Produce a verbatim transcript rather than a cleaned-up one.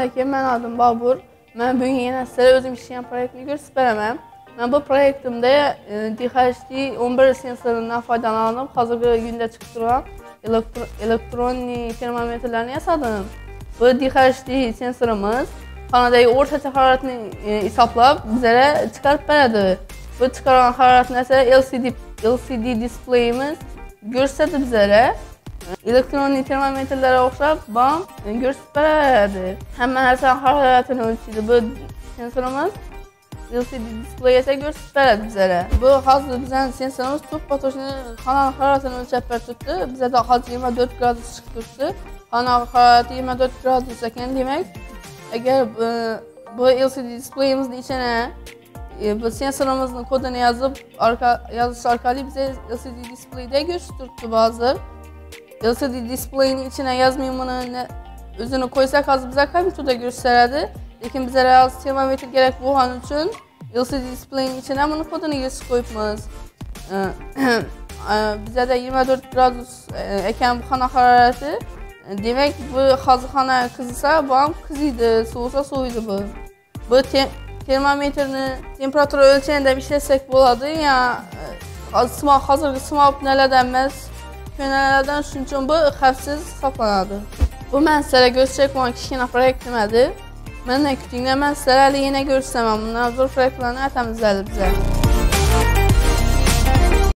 Salamünaleyküm, mən adım Babur. Mən bugün yenə sizlərə özüm işləyən proyektini göstərərəm. Mən bu proyektimdə D H D on bir sensorundan faydalanıb hazırda gündə çıxdıran elektro elektronik termometrlərini yasadım. Bu D H D sensorumuz xanadakı ortaçə hərarətini hesablab bizlərə çıxarıb verədi. Bu çıxaran hərarətin isə L C D L C D displeyimiz göstərdi bizlərə. Elektronik termometrlərə oxşab bam göstərdi. Həmin hər sən hərarətini ölçüydü. Bu sensorumuz L C D displey isə göstərdi bizlərə. Bu hazır bizən sensorumuz çox batışını xananın hərarətini ölçəb tutdu. Bizə də hazır iyirmi dörd qradus çıxdı. Xananın hərarəti iyirmi dörd qradus ekan demək. Əgər bu L C D displeyimizin içinə bu sensorumuzun kodunu yazıb arka yazış arkalı bizə L C D displaydə göstərdi hazır. L C D display'in içine yazmayımını özünü koysak az bize kompüterdə göstərədi. Lakin bizə real termometr gerek bu an üçün L C D display'in içine bunun kodunu yazıb koyubmuz. Bizə də iyirmi dörd qradus ekan bu xana hərarəti. Demək bu hazır xana qızısa bu an qız idi, soğusa soğuydu bu. Bu te termometrini temperaturu ölçəndə işləsək boladı ya hazır sımab nələdənməz Fənələrdən üçün bu xəfsiz saxlanadı. Bu mən sizlərə göstərəcək olan kiçikcə proyektimidir. Mənlə kütüyünə mən sizlərə yenə göstərməm. Bunlar zor proyektlərini ətəmizlədir bizə.